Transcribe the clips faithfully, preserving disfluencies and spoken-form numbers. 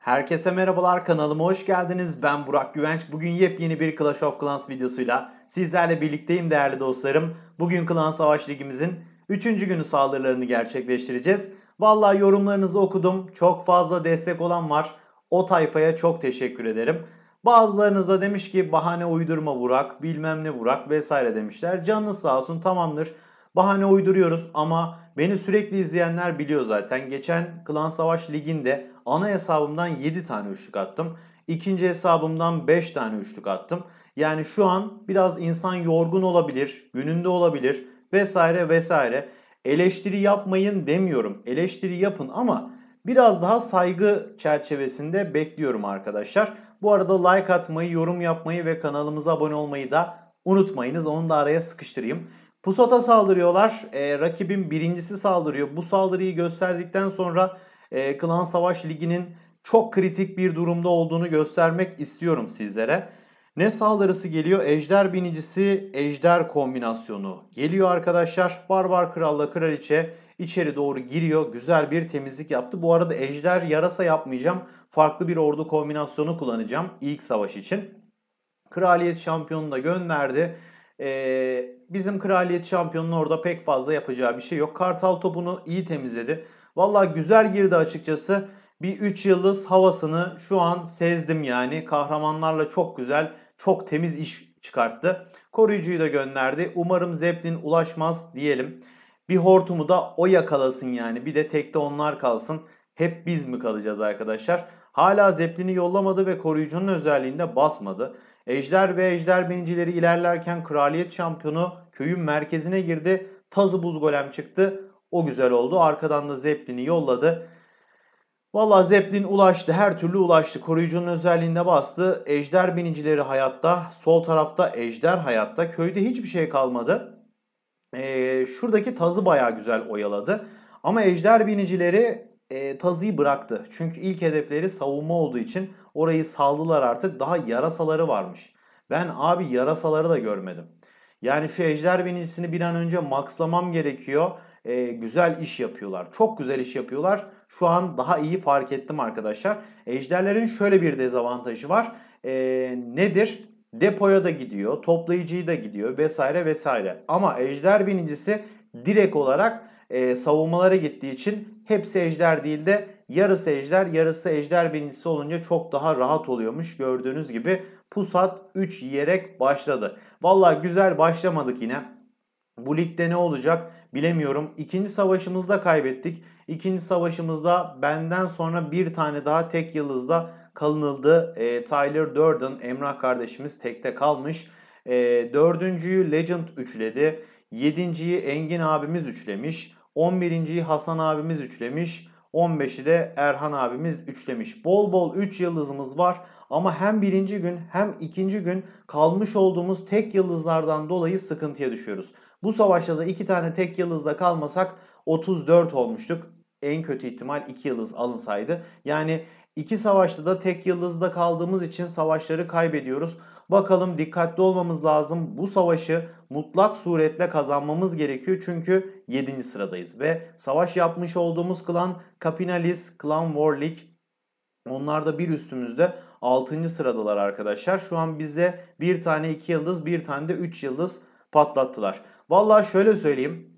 Herkese merhabalar, kanalıma hoş geldiniz. Ben Burak Güvenç. Bugün yepyeni bir Clash of Clans videosuyla sizlerle birlikteyim değerli dostlarım. Bugün Klan Savaş Ligimizin üçüncü günü saldırılarını gerçekleştireceğiz. Vallahi yorumlarınızı okudum. Çok fazla destek olan var. O tayfaya çok teşekkür ederim. Bazılarınız da demiş ki bahane uydurma Burak, bilmem ne Burak vesaire demişler. Canınız sağ olsun, tamamdır. Bahane uyduruyoruz ama beni sürekli izleyenler biliyor zaten. Geçen Klan Savaş Ligi'nde ana hesabımdan yedi tane üçlük attım. İkinci hesabımdan beş tane üçlük attım. Yani şu an biraz insan yorgun olabilir, gününde olabilir vesaire vesaire. Eleştiri yapmayın demiyorum. Eleştiri yapın ama biraz daha saygı çerçevesinde bekliyorum arkadaşlar. Bu arada like atmayı, yorum yapmayı ve kanalımıza abone olmayı da unutmayınız. Onu da araya sıkıştırayım. Pusat'a saldırıyorlar. E, rakibin birincisi saldırıyor. Bu saldırıyı gösterdikten sonra e, Klan Savaş Ligi'nin çok kritik bir durumda olduğunu göstermek istiyorum sizlere. Ne saldırısı geliyor? Ejder binicisi, ejder kombinasyonu geliyor arkadaşlar. Barbar Kral'la Kraliçe içeri doğru giriyor. Güzel bir temizlik yaptı. Bu arada ejder yarasa yapmayacağım. Farklı bir ordu kombinasyonu kullanacağım ilk savaş için. Kraliyet şampiyonunu da gönderdi. Ee, bizim kraliyet şampiyonunun orada pek fazla yapacağı bir şey yok. Kartal topunu iyi temizledi. Vallahi güzel girdi açıkçası. Bir üç yıldız havasını şu an sezdim yani. Kahramanlarla çok güzel, çok temiz iş çıkarttı. Koruyucuyu da gönderdi. Umarım Zeppelin ulaşmaz diyelim. Bir hortumu da o yakalasın yani. Bir de tekte onlar kalsın. Hep biz mi kalacağız arkadaşlar? Hala Zeppelin'i yollamadı ve koruyucunun özelliğinde basmadı. Ejder ve ejder binicileri ilerlerken kraliyet şampiyonu köyün merkezine girdi. Tazı buz golem çıktı. O güzel oldu. Arkadan da Zeppelin'i yolladı. Valla Zeppelin ulaştı. Her türlü ulaştı. Koruyucunun özelliğinde bastı. Ejder binicileri hayatta. Sol tarafta ejder hayatta. Köyde hiçbir şey kalmadı. Ee, şuradaki tazı baya güzel oyaladı. Ama ejder binicileri e, tazıyı bıraktı. Çünkü ilk hedefleri savunma olduğu için orayı saldılar artık. Daha yarasaları varmış. Ben abi yarasaları da görmedim. Yani şu ejder binicisini bir an önce maxlamam gerekiyor. E, güzel iş yapıyorlar. Çok güzel iş yapıyorlar. Şu an daha iyi fark ettim arkadaşlar. Ejderlerin şöyle bir dezavantajı var. E, nedir? Depoya da gidiyor, toplayıcıyı da gidiyor vesaire vesaire. Ama ejder binicisi direkt olarak e, savunmalara gittiği için hepsi ejder değil de yarısı ejder, yarısı ejder binicisi olunca çok daha rahat oluyormuş. Gördüğünüz gibi Pusat üç yiyerek başladı. Vallahi güzel başlamadık yine. Bu ligde ne olacak bilemiyorum. İkinci savaşımızda kaybettik. İkinci savaşımızda benden sonra bir tane daha tek yıldızda kalınıldı. E, Tyler Durden, Emrah kardeşimiz tekte kalmış. E, dördüncüyü Legend üçledi. Yedinciyi Engin abimiz üçlemiş. On birinciyi Hasan abimiz üçlemiş. on beşi de Erhan abimiz üçlemiş. Bol bol üç yıldızımız var. Ama hem birinci gün hem ikinci gün kalmış olduğumuz tek yıldızlardan dolayı sıkıntıya düşüyoruz. Bu savaşta da iki tane tek yıldızla kalmasak otuz dört olmuştuk. En kötü ihtimal iki yıldız alınsaydı. Yani iki savaşta da tek yıldızda kaldığımız için savaşları kaybediyoruz. Bakalım dikkatli olmamız lazım. Bu savaşı mutlak suretle kazanmamız gerekiyor. Çünkü yedinci sıradayız. Ve savaş yapmış olduğumuz klan Capinalis, Clan War League. Onlar da bir üstümüzde altıncı sıradalar arkadaşlar. Şu an bize bir tane iki yıldız, bir tane de üç yıldız patlattılar. Vallahi şöyle söyleyeyim.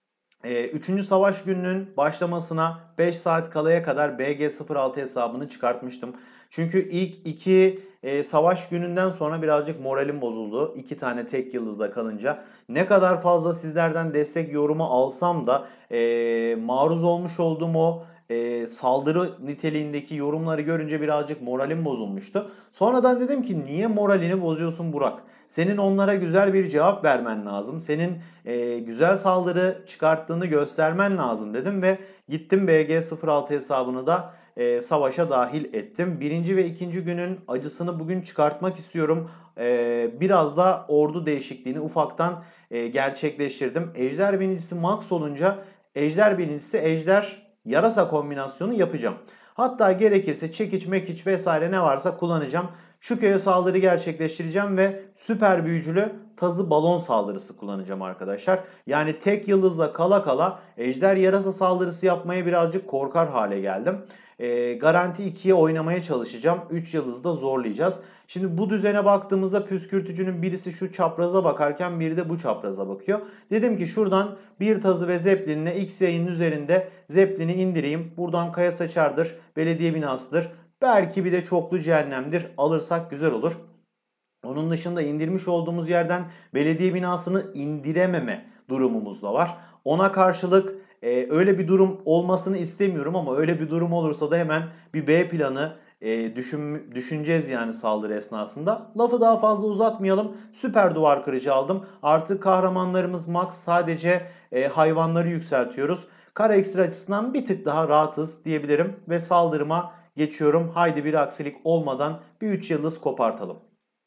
üçüncü savaş gününün başlamasına beş saat kalaya kadar B G sıfır altı hesabını çıkartmıştım. Çünkü ilk iki e, savaş gününden sonra birazcık moralim bozuldu. iki tane tek yıldızla kalınca. Ne kadar fazla sizlerden destek yorumu alsam da e, maruz olmuş olduğum o e, saldırı niteliğindeki yorumları görünce birazcık moralim bozulmuştu. Sonradan dedim ki niye moralini bozuyorsun Burak? Senin onlara güzel bir cevap vermen lazım. Senin e, güzel saldırı çıkarttığını göstermen lazım dedim ve gittim B G sıfır altı hesabını da e, savaşa dahil ettim. Birinci ve ikinci günün acısını bugün çıkartmak istiyorum. E, biraz da ordu değişikliğini ufaktan e, gerçekleştirdim. Ejder binicisi max olunca ejder binicisi ejder yarasa kombinasyonu yapacağım. Hatta gerekirse çekiç mekiç vesaire ne varsa kullanacağım. Şu köye saldırı gerçekleştireceğim ve süper büyücülü tazı balon saldırısı kullanacağım arkadaşlar. Yani tek yıldızla kala kala ejder yarasa saldırısı yapmaya birazcık korkar hale geldim. e, garanti ikiye oynamaya çalışacağım. üç yıldızı da zorlayacağız. Şimdi bu düzene baktığımızda püskürtücünün birisi şu çapraza bakarken biri de bu çapraza bakıyor. Dedim ki şuradan bir tazı ve zeplinle X yayının üzerinde zeplini indireyim. Buradan Kaya Saçar'dır, belediye binasıdır. Belki bir de çoklu cehennemdir. Alırsak güzel olur. Onun dışında indirmiş olduğumuz yerden belediye binasını indirememe durumumuz da var. Ona karşılık e, öyle bir durum olmasını istemiyorum ama öyle bir durum olursa da hemen bir B planı e, düşün, düşüneceğiz yani saldırı esnasında. Lafı daha fazla uzatmayalım. Süper duvar kırıcı aldım. Artık kahramanlarımız max, sadece e, hayvanları yükseltiyoruz. Kara ekstra açısından bir tık daha rahatız diyebilirim ve saldırıma geçiyorum. Haydi bir aksilik olmadan bir üç yıldız kopartalım.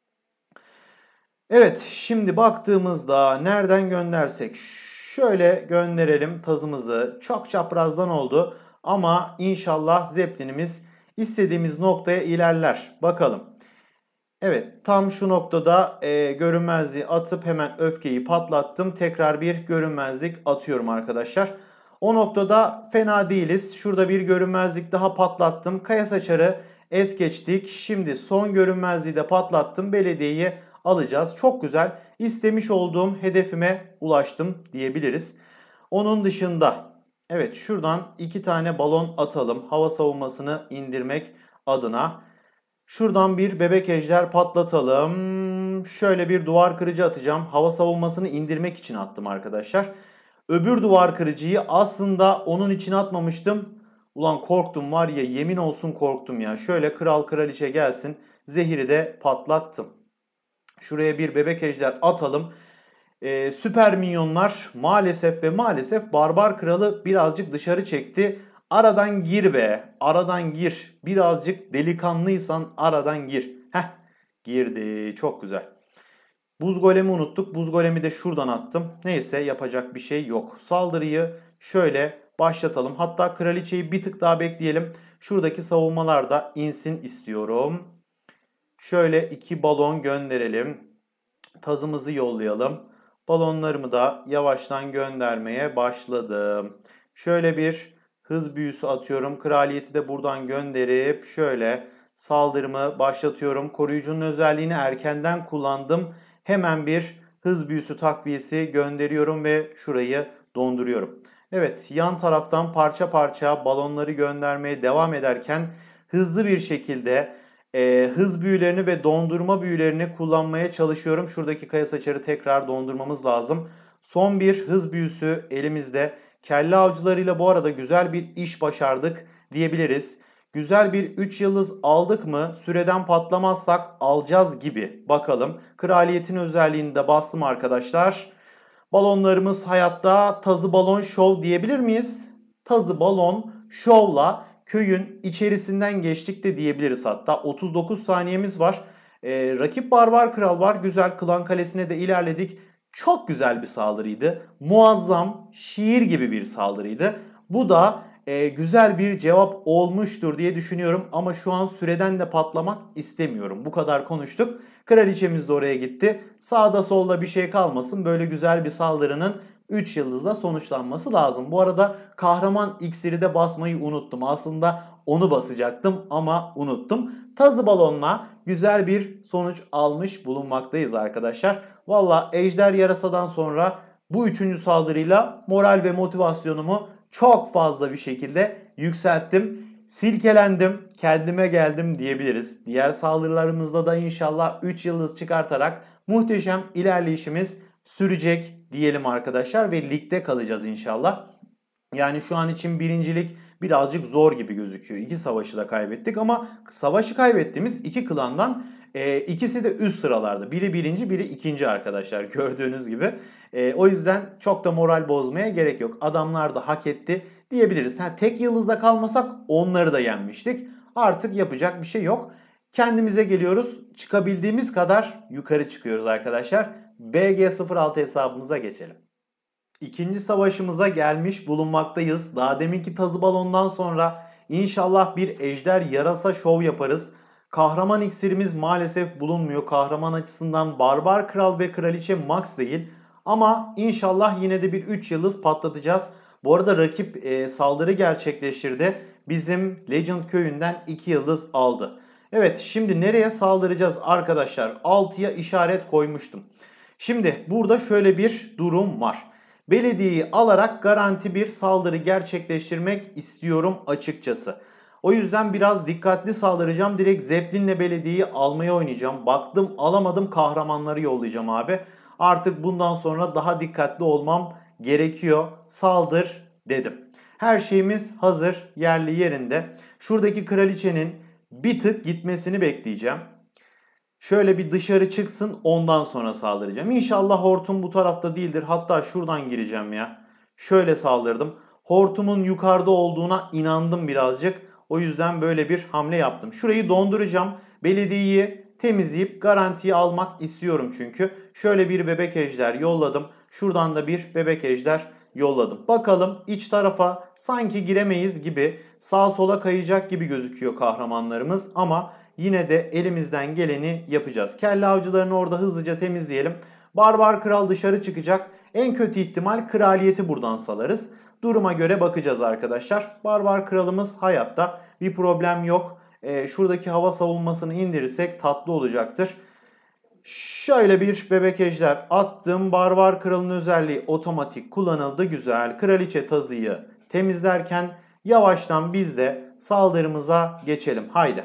Evet, şimdi baktığımızda nereden göndersek şöyle gönderelim tazımızı. Çok çaprazdan oldu ama inşallah zeplinimiz istediğimiz noktaya ilerler. Bakalım. Evet, tam şu noktada e, görünmezliği atıp hemen öfkeyi patlattım. Tekrar bir görünmezlik atıyorum arkadaşlar. O noktada fena değiliz. Şurada bir görünmezlik daha patlattım. Kaya Saçar'ı es geçtik. Şimdi son görünmezliği de patlattım. Belediyeyi alacağız. Çok güzel. İstemiş olduğum hedefime ulaştım diyebiliriz. Onun dışında evet, şuradan iki tane balon atalım. Hava savunmasını indirmek adına. Şuradan bir bebek ejder patlatalım. Şöyle bir duvar kırıcı atacağım. Hava savunmasını indirmek için attım arkadaşlar. Öbür duvar kırıcıyı aslında onun için atmamıştım. Ulan korktum var ya, yemin olsun korktum ya. Şöyle kral kraliçe gelsin. Zehiri de patlattım. Şuraya bir bebek ejder atalım. Ee, süper minyonlar maalesef ve maalesef barbar kralı birazcık dışarı çekti. Aradan gir be. Aradan gir. Birazcık delikanlıysan aradan gir. Heh, girdi. Çok güzel. Buz golemi unuttuk. Buz golemi de şuradan attım. Neyse, yapacak bir şey yok. Saldırıyı şöyle başlatalım. Hatta kraliçeyi bir tık daha bekleyelim. Şuradaki savunmalar da insin istiyorum. Şöyle iki balon gönderelim. Tazımızı yollayalım. Balonlarımı da yavaştan göndermeye başladım. Şöyle bir hız büyüsü atıyorum. Kraliyeti de buradan gönderip şöyle saldırımı başlatıyorum. Koruyucunun özelliğini erkenden kullandım. Hemen bir hız büyüsü takviyesi gönderiyorum ve şurayı donduruyorum. Evet, yan taraftan parça parça balonları göndermeye devam ederken hızlı bir şekilde e, hız büyülerini ve dondurma büyülerini kullanmaya çalışıyorum. Şuradaki Kaya Saçar'ı tekrar dondurmamız lazım. Son bir hız büyüsü elimizde. Kelle avcılarıyla bu arada güzel bir iş başardık diyebiliriz. Güzel bir üç yıldız aldık mı? Süreden patlamazsak alacağız gibi. Bakalım. Kraliyetin özelliğini de bastım arkadaşlar. Balonlarımız hayatta. Tazı balon şov diyebilir miyiz? Tazı balon şovla köyün içerisinden geçtik de diyebiliriz hatta. otuz dokuz saniyemiz var. Ee, rakip barbar kral var. Güzel, klan kalesine de ilerledik. Çok güzel bir saldırıydı. Muazzam, şiir gibi bir saldırıydı. Bu da e, güzel bir cevap olmuştur diye düşünüyorum. Ama şu an süreden de patlamak istemiyorum. Bu kadar konuştuk. Kraliçemiz de oraya gitti. Sağda solda bir şey kalmasın. Böyle güzel bir saldırının üç yıldızla sonuçlanması lazım. Bu arada kahraman iksiri de basmayı unuttum. Aslında onu basacaktım ama unuttum. Tazı balonla güzel bir sonuç almış bulunmaktayız arkadaşlar. Valla ejder yarasadan sonra bu üçüncü saldırıyla moral ve motivasyonumu çok fazla bir şekilde yükselttim. Silkelendim, kendime geldim diyebiliriz. Diğer saldırılarımızda da inşallah üç yıldız çıkartarak muhteşem ilerleyişimiz sürecek diyelim arkadaşlar ve ligde kalacağız inşallah. Yani şu an için birincilik birazcık zor gibi gözüküyor. İki savaşı da kaybettik ama savaşı kaybettiğimiz iki klandan e, ikisi de üst sıralarda. Biri birinci, biri ikinci arkadaşlar, gördüğünüz gibi. E, o yüzden çok da moral bozmaya gerek yok. Adamlar da hak etti diyebiliriz. Ha, tek yıldızda kalmasak onları da yenmiştik. Artık yapacak bir şey yok. Kendimize geliyoruz. Çıkabildiğimiz kadar yukarı çıkıyoruz arkadaşlar. B G sıfır altı hesabımıza geçelim. İkinci savaşımıza gelmiş bulunmaktayız. Daha deminki tazı balondan sonra inşallah bir ejder yarasa şov yaparız. Kahraman iksirimiz maalesef bulunmuyor. Kahraman açısından barbar kral ve kraliçe max değil. Ama inşallah yine de bir üç yıldız patlatacağız. Bu arada rakip e, saldırı gerçekleştirdi. bizim Legend köyünden iki yıldız aldı. Evet, şimdi nereye saldıracağız arkadaşlar? altıya işaret koymuştum. Şimdi burada şöyle bir durum var. Belediyeyi alarak garanti bir saldırı gerçekleştirmek istiyorum açıkçası. O yüzden biraz dikkatli saldıracağım. Direkt Zeppelin'le belediyeyi almaya oynayacağım. Baktım alamadım, kahramanları yollayacağım abi. Artık bundan sonra daha dikkatli olmam gerekiyor. Saldır dedim. Her şeyimiz hazır, yerli yerinde. Şuradaki kraliçenin bir tık gitmesini bekleyeceğim. Şöyle bir dışarı çıksın, ondan sonra saldıracağım. İnşallah hortum bu tarafta değildir. Hatta şuradan gireceğim ya. Şöyle saldırdım. Hortumun yukarıda olduğuna inandım birazcık. O yüzden böyle bir hamle yaptım. Şurayı donduracağım. Belediyeyi temizleyip garantiyi almak istiyorum çünkü. Şöyle bir bebek ejder yolladım. Şuradan da bir bebek ejder yolladım. Bakalım iç tarafa sanki giremeyiz gibi, sağa sola kayacak gibi gözüküyor kahramanlarımız ama yine de elimizden geleni yapacağız. Kelle avcılarını orada hızlıca temizleyelim. Barbar kral dışarı çıkacak. En kötü ihtimal kraliyeti buradan salarız. Duruma göre bakacağız arkadaşlar. Barbar kralımız hayatta. Bir problem yok. Ee, şuradaki hava savunmasını indirirsek tatlı olacaktır. Şöyle bir bebek ejder attım. Barbar kralın özelliği otomatik kullanıldı. Güzel. Kraliçe tazıyı temizlerken yavaştan biz de saldırımıza geçelim. Haydi.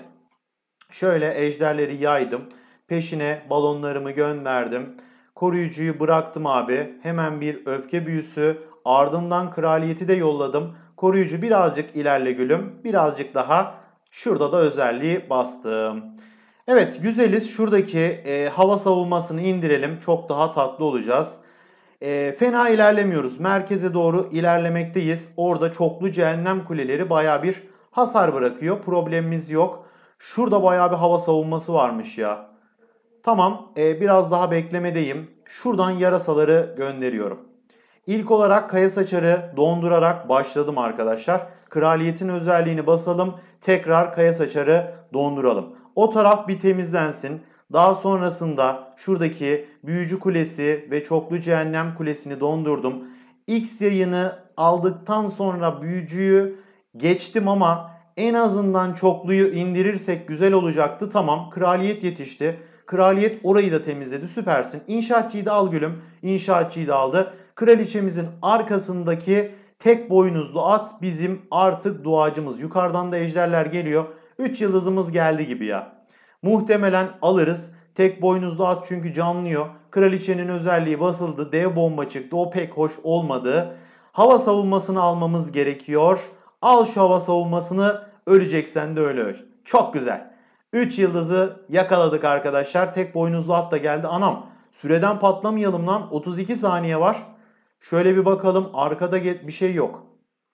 Şöyle ejderleri yaydım. Peşine balonlarımı gönderdim. Koruyucuyu bıraktım abi. Hemen bir öfke büyüsü. Ardından kraliyeti de yolladım. Koruyucu birazcık ilerle gülüm. Birazcık daha. Şurada da özelliği bastım. Evet, güzeliz. Şuradaki e, hava savunmasını indirelim. Çok daha tatlı olacağız. E, fena ilerlemiyoruz. Merkeze doğru ilerlemekteyiz. Orada çoklu cehennem kuleleri baya bir hasar bırakıyor. Problemimiz yok. Şurada bayağı bir hava savunması varmış ya. Tamam, e, biraz daha beklemedeyim. Şuradan yarasaları gönderiyorum. İlk olarak kaya saçarı dondurarak başladım arkadaşlar. Kraliyetin özelliğini basalım. Tekrar kaya saçarı donduralım. O taraf bir temizlensin. Daha sonrasında şuradaki büyücü kulesi ve çoklu cehennem kulesini dondurdum. X yayını aldıktan sonra büyücüyü geçtim ama en azından çokluyu indirirsek güzel olacaktı. Tamam, kraliyet yetişti. Kraliyet orayı da temizledi. Süpersin. İnşaatçıyı da al gülüm. İnşaatçıyı da aldı. Kraliçemizin arkasındaki tek boynuzlu at bizim artık duacımız. Yukarıdan da ejderler geliyor. üç yıldızımız geldi gibi ya. Muhtemelen alırız. Tek boynuzlu at çünkü canlıyor. Kraliçenin özelliği basıldı. Dev bomba çıktı. O pek hoş olmadı. Hava savunmasını almamız gerekiyor. Al şu hava savunmasını, öleceksen de öyle öl. Çok güzel. üç yıldızı yakaladık arkadaşlar. Tek boynuzlu at da geldi. Anam, süreden patlamayalım lan. otuz iki saniye var. Şöyle bir bakalım. Arkada bir şey yok.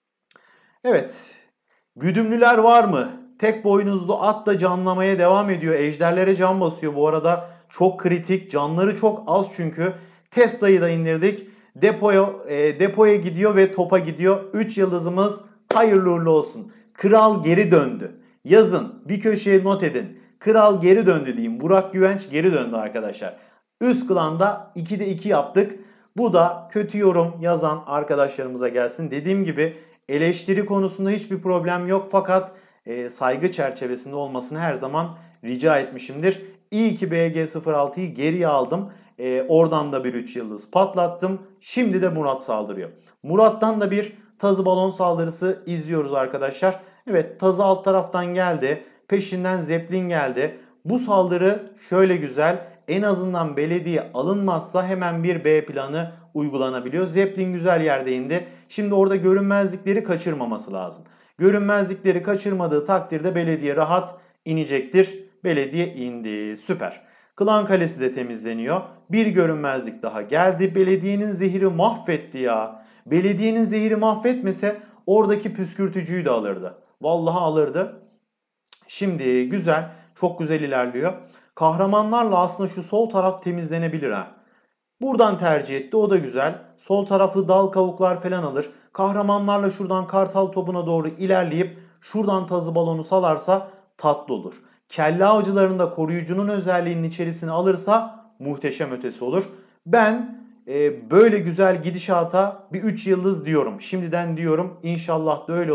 Evet. Güdümlüler var mı? Tek boynuzlu at da canlamaya devam ediyor. Ejderlere can basıyor. Bu arada çok kritik. Canları çok az çünkü. Tesla'yı da indirdik. Depoya, e, depoya gidiyor ve topa gidiyor. üç yıldızımız hayırlı uğurlu olsun. Kral geri döndü. Yazın, bir köşeye not edin. Kral geri döndü diyeyim. Burak Güvenç geri döndü arkadaşlar. Üst klanda ikide iki yaptık. Bu da kötü yorum yazan arkadaşlarımıza gelsin. Dediğim gibi eleştiri konusunda hiçbir problem yok. Fakat e, saygı çerçevesinde olmasını her zaman rica etmişimdir. İyi ki B G sıfır altıyı geriye aldım. E, oradan da bir üç yıldız patlattım. Şimdi de Murat saldırıyor. Murat'tan da bir tazı balon saldırısı izliyoruz arkadaşlar. Evet, tazı alt taraftan geldi. Peşinden Zeppelin geldi. Bu saldırı şöyle güzel. En azından belediye alınmazsa hemen bir B planı uygulanabiliyor. Zeppelin güzel yerde indi. Şimdi orada görünmezlikleri kaçırmaması lazım. Görünmezlikleri kaçırmadığı takdirde belediye rahat inecektir. Belediye indi. Süper. Klan Kalesi de temizleniyor. Bir görünmezlik daha geldi. Belediyenin zehri mahvetti ya. Belediyenin zehri mahvetmese oradaki püskürtücüyü de alırdı. Vallahi alırdı. Şimdi güzel. Çok güzel ilerliyor. Kahramanlarla aslında şu sol taraf temizlenebilir ha. Buradan tercih etti. O da güzel. Sol tarafı dal kavuklar falan alır. Kahramanlarla şuradan kartal topuna doğru ilerleyip şuradan tazı balonu salarsa tatlı olur. Kelle avcılarında koruyucunun özelliğinin içerisine alırsa muhteşem ötesi olur. Ben e, böyle güzel gidişata bir üç yıldız diyorum. Şimdiden diyorum, İnşallah da öyle olur.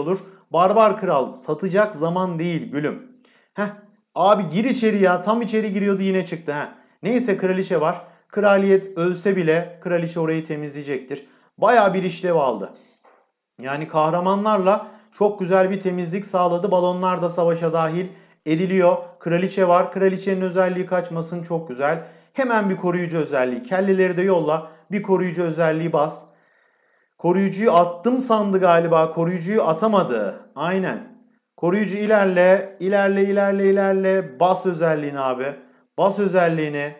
Barbar kral satacak zaman değil gülüm. Heh abi gir içeri ya, tam içeri giriyordu yine çıktı. Heh. Neyse kraliçe var. Kraliyet ölse bile kraliçe orayı temizleyecektir. Baya bir işlev aldı. Yani kahramanlarla çok güzel bir temizlik sağladı. Balonlar da savaşa dahil ediliyor. Kraliçe var. Kraliçenin özelliği kaçmasın, çok güzel. Hemen bir koruyucu özelliği. Kelleleri de yolla. Bir koruyucu özelliği bas. Koruyucuyu attım sandı galiba. Koruyucuyu atamadı. Aynen. Koruyucu ilerle. İlerle ilerle ilerle. Bas özelliğini abi. Bas özelliğini.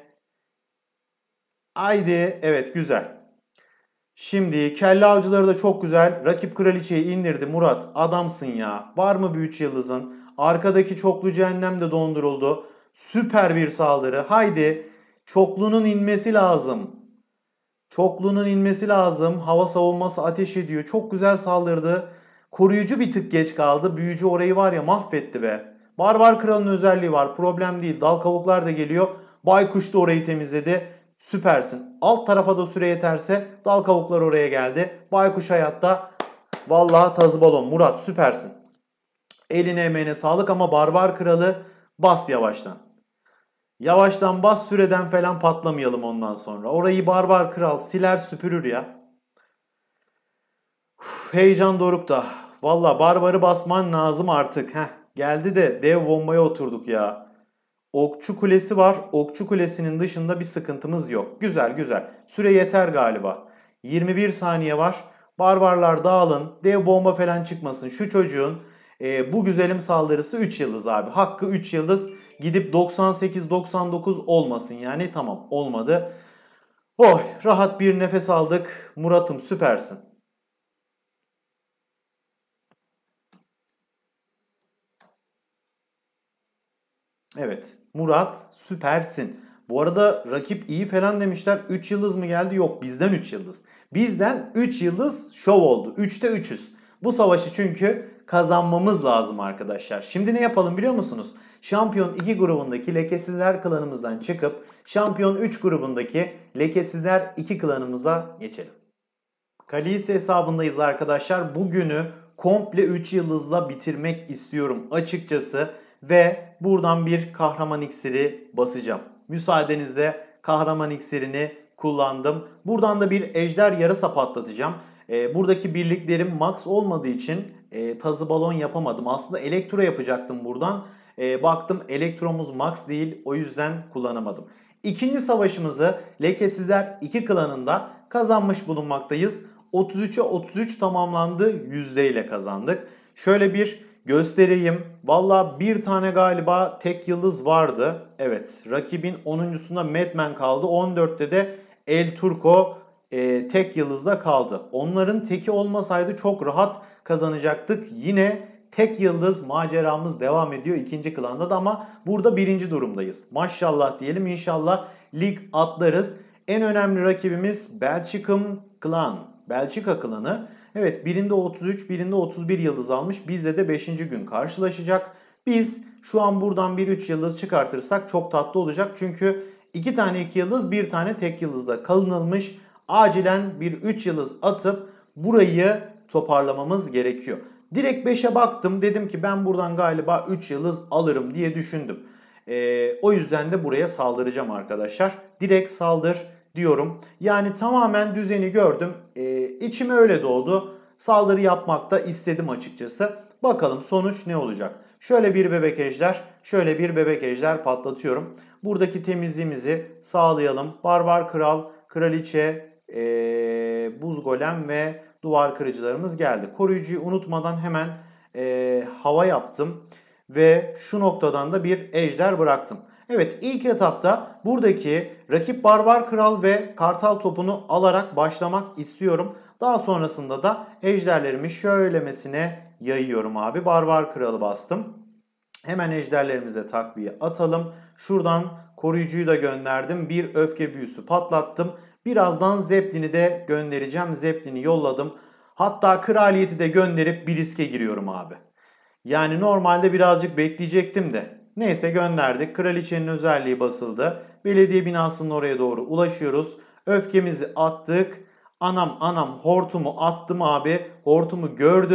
Haydi. Evet güzel. Şimdi kelle avcıları da çok güzel. Rakip kraliçeyi indirdi Murat. Adamsın ya. Var mı bir üç yıldızın? Arkadaki çoklu cehennem de donduruldu. Süper bir saldırı. Haydi. Çoklunun inmesi lazım. Çoklunun inmesi lazım. Hava savunması ateş ediyor. Çok güzel saldırdı. Koruyucu bir tık geç kaldı. Büyücü orayı var ya mahvetti be. Barbar kralın özelliği var. Problem değil. Dal kavuklar da geliyor. Baykuş da orayı temizledi. Süpersin. Alt tarafa da süre yeterse dal kavuklar oraya geldi. Baykuş hayatta. Vallahi tazı balon. Murat süpersin. Eline emeğine sağlık ama barbar kralı bas yavaştan. Yavaştan bas, süreden falan patlamayalım ondan sonra. Orayı barbar kral siler süpürür ya. Uf, heyecan dorukta. Valla barbarı basman lazım artık. Heh, geldi de dev bombaya oturduk ya. Okçu kulesi var. Okçu kulesinin dışında bir sıkıntımız yok. Güzel güzel. Süre yeter galiba. yirmi bir saniye var. Barbarlar dağılın. Dev bomba falan çıkmasın. Şu çocuğun e, bu güzelim saldırısı üç yıldız abi. Hakkı üç yıldız. Gidip doksan sekiz doksan dokuz olmasın yani. Tamam olmadı. Oh rahat bir nefes aldık. Murat'ım süpersin. Evet Murat süpersin. Bu arada rakip iyi falan demişler. üç yıldız mı geldi? Yok bizden üç yıldız. Bizden üç yıldız şov oldu. üçte üçüz. Bu savaşı çünkü kazanmamız lazım arkadaşlar. Şimdi ne yapalım biliyor musunuz? Şampiyon iki grubundaki lekesizler klanımızdan çıkıp Şampiyon üç grubundaki lekesizler iki klanımıza geçelim. Kalise hesabındayız arkadaşlar. Bugünü komple üç yıldızla bitirmek istiyorum açıkçası. Ve buradan bir kahraman iksiri basacağım. Müsaadenizle kahraman iksirini kullandım. Buradan da bir ejder yarasa patlatacağım. E, buradaki birliklerim max olmadığı için e, tazı balon yapamadım. Aslında elektro yapacaktım buradan. E, baktım elektromuz max değil, o yüzden kullanamadım. İkinci savaşımızı Lekesizler iki klanında kazanmış bulunmaktayız. otuz üçe otuz üç tamamlandı, yüzdeyle kazandık. Şöyle bir göstereyim. Valla bir tane galiba tek yıldız vardı. Evet, rakibin onuncusunda Madman kaldı. on dörtte de El Turco e, tek yıldızda kaldı. Onların teki olmasaydı çok rahat kazanacaktık. Yine tek yıldız maceramız devam ediyor ikinci klanda da ama burada birinci durumdayız. Maşallah diyelim, inşallah lig atlarız. En önemli rakibimiz Belçikım Klan. Belçika klanı. Evet, birinde otuz üç, birinde otuz bir yıldız almış. Bizde de beşinci gün karşılaşacak. Biz şu an buradan bir üç yıldız çıkartırsak çok tatlı olacak. Çünkü iki tane iki yıldız, bir tane tek yıldızda kalınılmış. Acilen bir üç yıldız atıp burayı toparlamamız gerekiyor. Direkt beşe baktım, dedim ki ben buradan galiba üç yıldız alırım diye düşündüm. Ee, o yüzden de buraya saldıracağım arkadaşlar. Direkt saldır diyorum. Yani tamamen düzeni gördüm. Ee, içime öyle doğdu. Saldırı yapmak da istedim açıkçası. Bakalım sonuç ne olacak? Şöyle bir bebek ejder, şöyle bir bebek ejder patlatıyorum. Buradaki temizliğimizi sağlayalım. Barbar kral, kraliçe, ee, buz golem ve duvar kırıcılarımız geldi. Koruyucuyu unutmadan hemen ee, hava yaptım. Ve şu noktadan da bir ejder bıraktım. Evet, ilk etapta buradaki rakip barbar kral ve kartal topunu alarak başlamak istiyorum. Daha sonrasında da ejderlerimi şöylemesine yayıyorum abi. Barbar kralı bastım. Hemen ejderlerimize takviye atalım. Şuradan koruyucuyu da gönderdim. Bir öfke büyüsü patlattım. Birazdan Zeppelin'i de göndereceğim. Zeppelin'i yolladım. Hatta kraliyeti de gönderip bir riske giriyorum abi. Yani normalde birazcık bekleyecektim de. Neyse gönderdik. Kraliçenin özelliği basıldı. Belediye binasının oraya doğru ulaşıyoruz. Öfkemizi attık. Anam anam hortumu attım abi. Hortumu gördüm.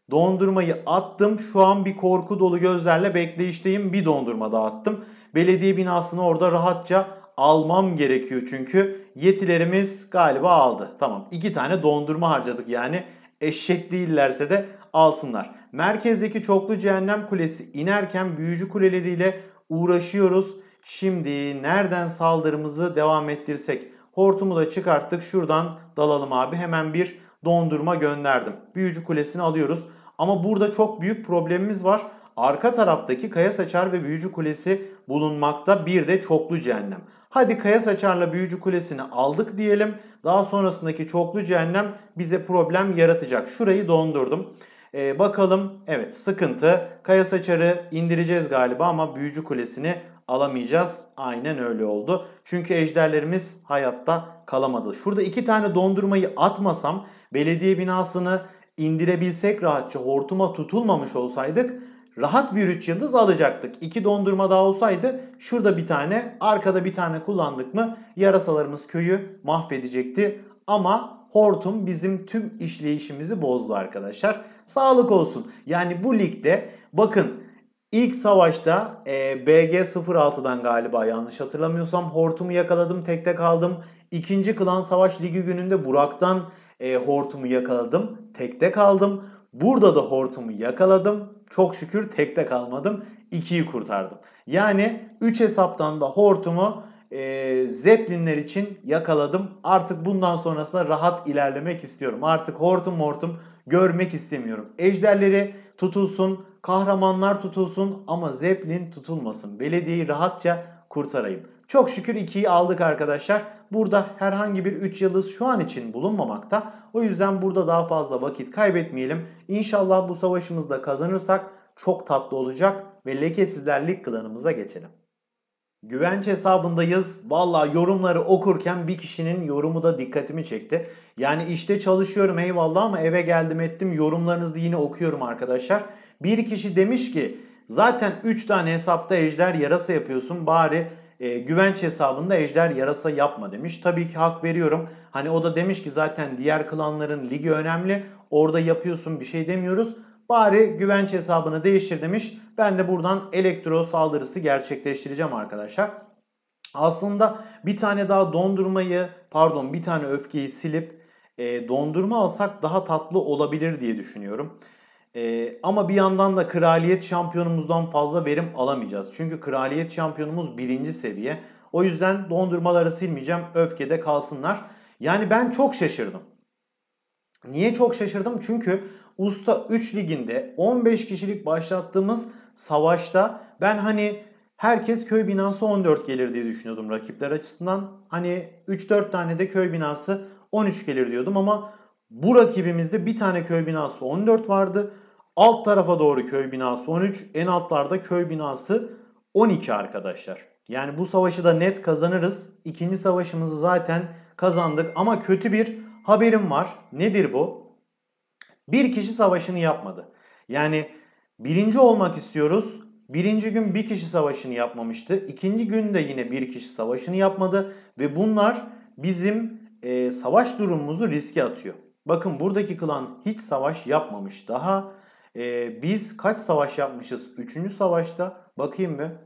Dondurmayı attım. Şu an bir korku dolu gözlerle bekleyişteyim. Bir dondurma daha attım. Belediye binasını orada rahatça almam gerekiyor çünkü yetilerimiz galiba aldı. Tamam, iki tane dondurma harcadık yani. Eşek değillerse de alsınlar. Merkezdeki çoklu cehennem kulesi inerken büyücü kuleleriyle uğraşıyoruz. Şimdi nereden saldırımızı devam ettirsek? Hortumu da çıkarttık. Şuradan dalalım abi. Hemen bir dondurma gönderdim. Büyücü kulesini alıyoruz. Ama burada çok büyük problemimiz var. Arka taraftaki kaya saçar ve büyücü kulesi bulunmakta. Bir de çoklu cehennem. Hadi kaya saçarla büyücü kulesini aldık diyelim. Daha sonrasındaki çoklu cehennem bize problem yaratacak. Şurayı dondurdum. Ee, bakalım, evet, sıkıntı. Kaya saçarı indireceğiz galiba ama büyücü kulesini alamayacağız. Aynen öyle oldu. Çünkü ejderlerimiz hayatta kalamadı. Şurada iki tane dondurmayı atmasam, belediye binasını indirebilsek rahatça, hortuma tutulmamış olsaydık rahat bir üç yıldız alacaktık. iki dondurma daha olsaydı şurada bir tane, arkada bir tane kullandık mı yarasalarımız köyü mahvedecekti. Ama hortum bizim tüm işleyişimizi bozdu arkadaşlar. Sağlık olsun. Yani bu ligde bakın, İlk savaşta e, B G sıfır altıdan galiba, yanlış hatırlamıyorsam, hortumu yakaladım, tekte kaldım. İkinci Klan Savaş Ligi gününde Burak'tan e, hortumu yakaladım, tekte kaldım. Burada da hortumu yakaladım. Çok şükür tekte kalmadım. ikiyi kurtardım. Yani üç hesaptan da hortumu e, Zeppelinler için yakaladım. Artık bundan sonrasında rahat ilerlemek istiyorum. Artık hortum hortum görmek istemiyorum. Ejderleri tutulsun, kahramanlar tutulsun ama Zeppelin tutulmasın. Belediyeyi rahatça kurtarayım. Çok şükür ikiyi aldık arkadaşlar. Burada herhangi bir üç yıldız şu an için bulunmamakta. O yüzden burada daha fazla vakit kaybetmeyelim. İnşallah bu savaşımızda kazanırsak çok tatlı olacak ve lekesizler lig klanımıza geçelim. Güvenç hesabındayız. Valla yorumları okurken bir kişinin yorumu da dikkatimi çekti. Yani işte çalışıyorum eyvallah ama eve geldim ettim, yorumlarınızı yine okuyorum arkadaşlar. Bir kişi demiş ki zaten üç tane hesapta ejder yarasa yapıyorsun, bari e, güvenç hesabında ejder yarasa yapma demiş. Tabii ki hak veriyorum. Hani o da demiş ki zaten diğer klanların ligi önemli, orada yapıyorsun, bir şey demiyoruz. Bari güvenç hesabını değiştir demiş. Ben de buradan elektro saldırısı gerçekleştireceğim arkadaşlar. Aslında bir tane daha dondurmayı, pardon bir tane öfkeyi silip e, dondurma alsak daha tatlı olabilir diye düşünüyorum. E, ama bir yandan da kraliyet şampiyonumuzdan fazla verim alamayacağız. Çünkü kraliyet şampiyonumuz birinci seviye. O yüzden dondurmaları silmeyeceğim. Öfkede kalsınlar. Yani ben çok şaşırdım. Niye çok şaşırdım? Çünkü Usta üç liginde on beş kişilik başlattığımız savaşta ben hani herkes köy binası on dört gelir diye düşünüyordum rakipler açısından. Hani üç dört tane de köy binası on üç gelir diyordum ama bu rakibimizde bir tane köy binası on dört vardı. Alt tarafa doğru köy binası on üç, en altlarda köy binası on iki arkadaşlar. Yani bu savaşı da net kazanırız. İkinci savaşımızı zaten kazandık ama kötü bir haberim var. Nedir bu? Bir kişi savaşını yapmadı. Yani birinci olmak istiyoruz. Birinci gün bir kişi savaşını yapmamıştı. İkinci gün de yine bir kişi savaşını yapmadı. Ve bunlar bizim e, savaş durumumuzu riske atıyor. Bakın buradaki klan hiç savaş yapmamış daha. E, biz kaç savaş yapmışız? Üçüncü savaşta. Bakayım bir.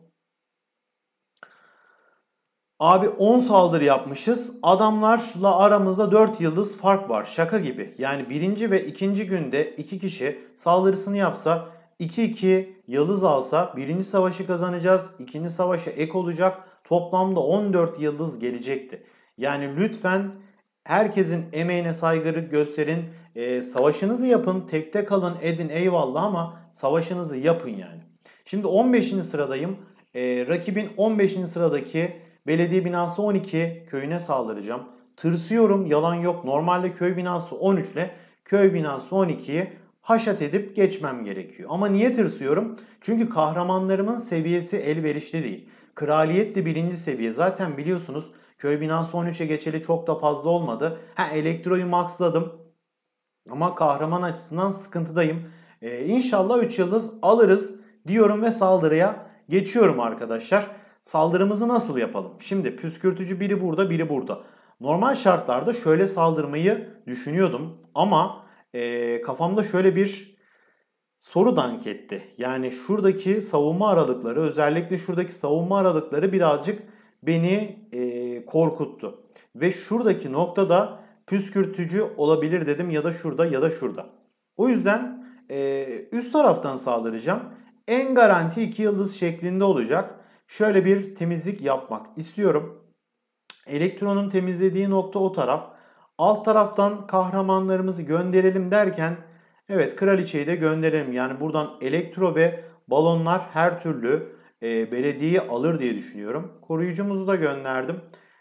Abi on saldırı yapmışız. Adamlarla aramızda dört yıldız fark var. Şaka gibi. Yani birinci ve ikinci günde iki kişi saldırısını yapsa, iki iki yıldız alsa birinci savaşı kazanacağız. İkinci savaşa ek olacak. Toplamda on dört yıldız gelecekti. Yani lütfen herkesin emeğine saygı gösterin. E, savaşınızı yapın. Tekte kalın edin eyvallah ama savaşınızı yapın yani. Şimdi on beşinci sıradayım. E, rakibin on beşinci sıradaki belediye binası on iki köyüne saldıracağım. Tırsıyorum, yalan yok. Normalde köy binası on üç ile köy binası on ikiyi haşat edip geçmem gerekiyor. Ama niye tırsıyorum? Çünkü kahramanlarımın seviyesi elverişli değil. Kraliyet de birinci seviye. Zaten biliyorsunuz köy binası on üçe geçeli çok da fazla olmadı. Ha, elektroyu maxladım. Ama kahraman açısından sıkıntıdayım. Ee, İnşallah üç yıldız alırız diyorum ve saldırıya geçiyorum arkadaşlar. Saldırımızı nasıl yapalım? Şimdi püskürtücü biri burada, biri burada. Normal şartlarda şöyle saldırmayı düşünüyordum ama e, kafamda şöyle bir soru dank etti. Yani şuradaki savunma aralıkları, özellikle şuradaki savunma aralıkları birazcık beni e, korkuttu. Ve şuradaki noktada püskürtücü olabilir dedim, ya da şurada ya da şurada. O yüzden e, üst taraftan saldıracağım. En garanti iki yıldız şeklinde olacak. Şöyle bir temizlik yapmak istiyorum. Elektronun temizlediği nokta o taraf. Alt taraftan kahramanlarımızı gönderelim derken, evet, kraliçeyi de gönderelim. Yani buradan elektro ve balonlar her türlü e, belediyeyi alır diye düşünüyorum. Koruyucumuzu da gönderdim.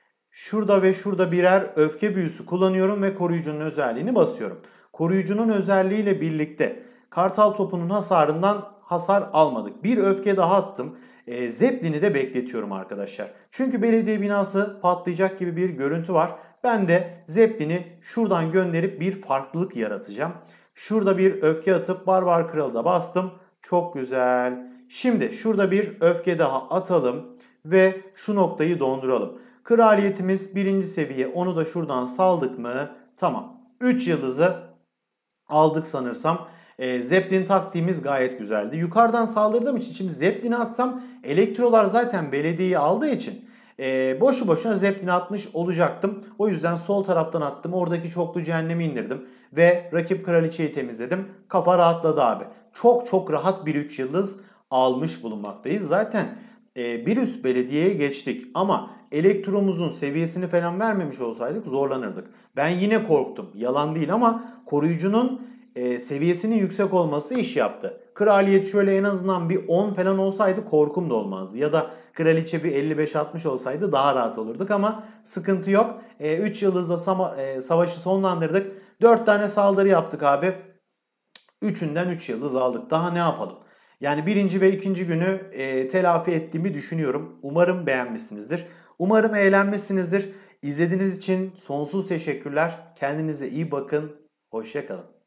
Şurada ve şurada birer öfke büyüsü kullanıyorum ve koruyucunun özelliğini basıyorum. Koruyucunun özelliğiyle birlikte kartal topunun hasarından hasar almadık. Bir öfke daha attım. E, Zeppelin'i de bekletiyorum arkadaşlar. Çünkü belediye binası patlayacak gibi bir görüntü var. Ben de Zeppelin'i şuradan gönderip bir farklılık yaratacağım. Şurada bir öfke atıp Barbar Kralı da bastım. Çok güzel. Şimdi şurada bir öfke daha atalım ve şu noktayı donduralım. Kraliyetimiz birinci seviye, onu da şuradan saldık mı? Tamam. üç yıldızı aldık sanırsam. E, Zeppelin taktiğimiz gayet güzeldi. Yukarıdan saldırdığım için şimdi Zeppelin'i atsam elektrolar zaten belediyeyi aldığı için e, boşu boşuna Zeppelin'i atmış olacaktım. O yüzden sol taraftan attım. Oradaki çoklu cehennemi indirdim. Ve rakip kraliçeyi temizledim. Kafa rahatladı abi. Çok çok rahat bir üç yıldız almış bulunmaktayız. Zaten e, bir üst belediyeye geçtik ama elektromuzun seviyesini falan vermemiş olsaydık zorlanırdık. Ben yine korktum. Yalan değil ama koruyucunun e, seviyesinin yüksek olması iş yaptı. Kraliyet şöyle en azından bir on falan olsaydı korkum da olmazdı. Ya da kraliçe bir elli beş altmış olsaydı daha rahat olurduk ama sıkıntı yok. E, üç yıldızla sama, e, savaşı sonlandırdık. dört tane saldırı yaptık abi. üçünden üç yıldız aldık. Daha ne yapalım? Yani birinci ve ikinci günü e, telafi ettiğimi düşünüyorum. Umarım beğenmişsinizdir. Umarım eğlenmişsinizdir. İzlediğiniz için sonsuz teşekkürler. Kendinize iyi bakın. Hoşça kalın.